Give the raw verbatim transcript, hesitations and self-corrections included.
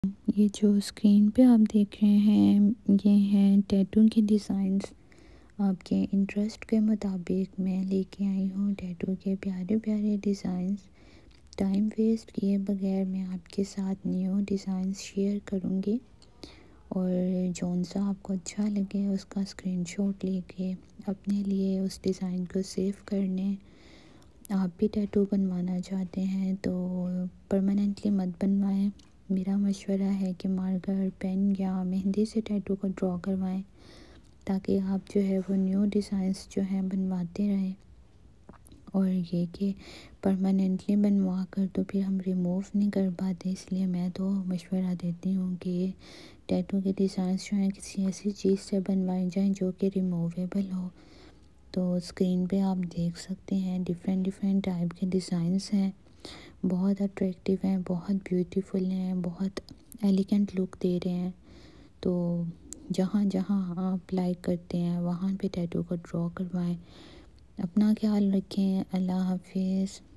یہ جو اسکرین پہ آپ دیکھ رہے ہیں یہ ہیں ٹیٹو کے ڈیزائنز۔ آپ کے انٹرسٹ کے مطابق میں لے کے آئی ہوں ٹیٹو کے پیارے پیارے ڈیزائنز۔ ٹائم ویسٹ کیے بغیر میں آپ کے ساتھ نیو ڈیزائنز شیئر کروں گی، اور جون سا آپ کو اچھا لگے اس کا اسکرین شاٹ لے کے اپنے لیے اس ڈیزائن کو سیو کرنے۔ آپ بھی ٹیٹو بنوانا چاہتے ہیں تو پرماننٹلی مت بنوائیں، میرا مشورہ ہے کہ مارکر پین یا مہندی سے ٹیٹو کو ڈرا کروائیں، تاکہ آپ جو ہے وہ نیو ڈیزائنز جو ہیں بنواتے رہیں۔ اور یہ کہ پرماننٹلی بنوا کر تو پھر ہم ریموو نہیں کر پاتے، اس لیے میں تو مشورہ دیتی ہوں کہ یہ ٹیٹو کے ڈیزائنز جو ہیں کسی ایسی چیز سے بنوائے جائیں جو کہ ریموویبل ہو۔ تو اسکرین پہ آپ دیکھ سکتے ہیں ڈیفرنٹ ڈیفرنٹ ٹائپ کے ڈیزائنز ہیں، بہت اٹریکٹیو ہیں، بہت بیوٹیفل ہیں، بہت ایلیگنٹ لک دے رہے ہیں۔ تو جہاں جہاں آپ لائک کرتے ہیں وہاں پہ ٹیٹو کو ڈرا کروائیں۔ اپنا خیال رکھیں، اللہ حافظ۔